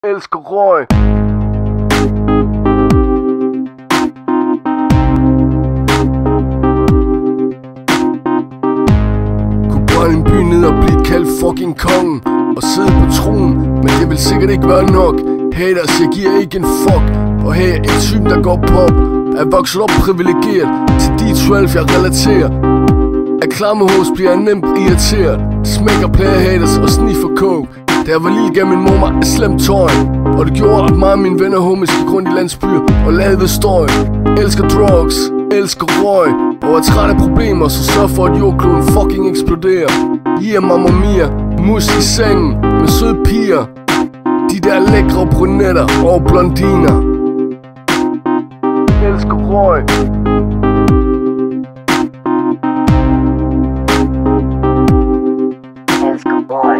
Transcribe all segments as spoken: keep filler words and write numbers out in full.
elsker røg. Kunne brænde en by ned og blive kaldt fucking kongen og sidde på tronen, men det vil sikkert ikke være nok. Haters, jeg giver ikke en fuck. Og her er et syn, der går pop. Er vokset op privilegeret. Til de tolv jeg relaterer. Af klamme hos bliver jeg nemt irriteret. Smækker player haters og sniffer coke. Da jeg var lille gav min mor mig et slemt tøj, og det gjorde at mig og mine venner homies gik rundt i landsbyer og lavede støj. Elsker drugs, elsker røg, og er træt af problemer, så sørg for at jordkloden fucking eksploderer. Yeah, mamma mia, mus i sengen med søde piger, de der lækre brunetter og blondiner. Elsker røg. Elsker røg.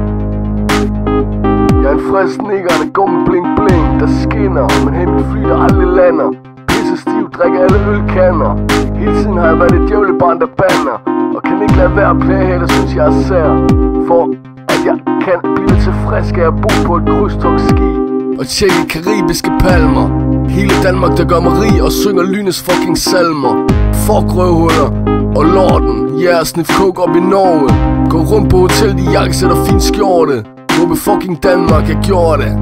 Jeg er en frisk nigger, der går med bling bling, der skinner, men hen mit fly, der aldrig lander. Pisse stiv, drikker alle ølkander. Hele tiden har jeg været et djævlebarn, der bander, og kan ikke lade være at plage her, der synes jeg er sær. For at jeg kan blive tilfreds, skal jeg bo på et krydstogtski og tjekke karibiske palmer. Hele Danmark, der gør mig rig og synger lynets fucking salmer. Fuck røvhuller og lorten, yeah, snif coke op i Norge. Gå rundt på hotel, de jakkesætter fin skjorte. Råbe fucking Danmark, jeg gjorde det.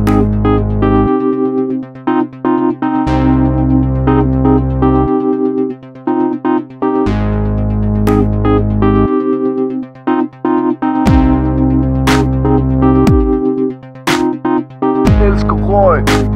Elsker røg.